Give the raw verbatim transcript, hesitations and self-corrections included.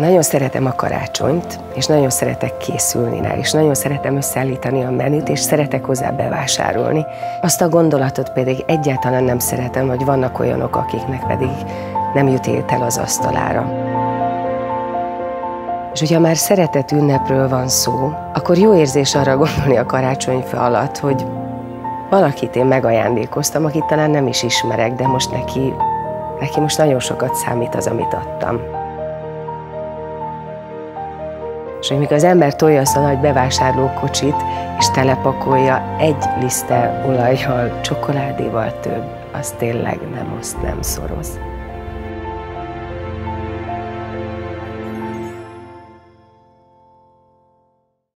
Nagyon szeretem a karácsonyt, és nagyon szeretek készülni rá, és nagyon szeretem összeállítani a menüt, és szeretek hozzá bevásárolni. Azt a gondolatot pedig egyáltalán nem szeretem, hogy vannak olyanok, akiknek pedig nem jut étel az asztalára. És hogyha már szeretett ünnepről van szó, akkor jó érzés arra gondolni a karácsonyfa alatt, hogy valakit én megajándékoztam, akit talán nem is ismerek, de most neki, neki most nagyon sokat számít az, amit adtam. És hogy mikor az ember tolja azt a nagy bevásárlókocsit, és telepakolja egy liszte olajjal, csokoládéval több, az tényleg nem oszt, nem szoroz.